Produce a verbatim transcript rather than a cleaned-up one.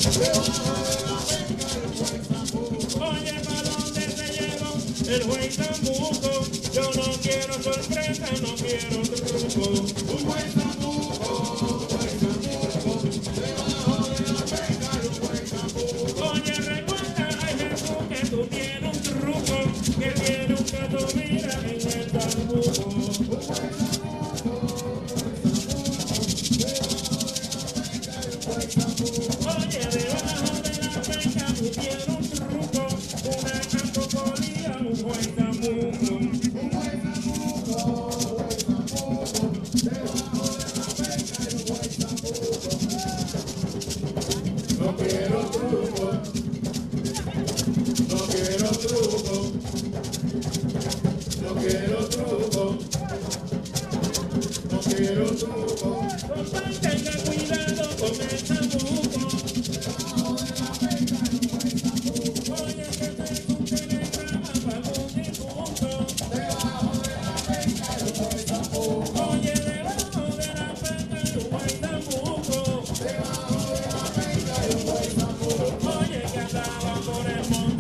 Oye, ¿para dónde te llevo? El juez Zambuco. Yo no quiero sorpresa, no quiero truco. Un juez Zambuco, un juez Zambuco. Debajo de la peca hay un juez Zambuco. Oye, recuerda, ay Jesús, que tú tienes un truco, que tiene un gato, mira, en el Zambuco. Un juez Zambuco, oye, debajo de la peca tú tienes un truco, una cantocolía, un juez Zambuco. Un juez Zambuco, un juez Zambuco, debajo de la peca hay un juez Zambuco. No quiero truco, no quiero truco, no quiero truco, no quiero truco. Compa, tenga cuidado con el Zambuco. Debajo de la peca hay un juez Zambuco. Oye, que tengo un telegrama para un difunto. Debajo de la peca hay un juez Zambuco. Oye, debajo de la peca hay un juez Zambuco. Debajo de la peca hay un juez Zambuco. Oye, que andaba por el monte.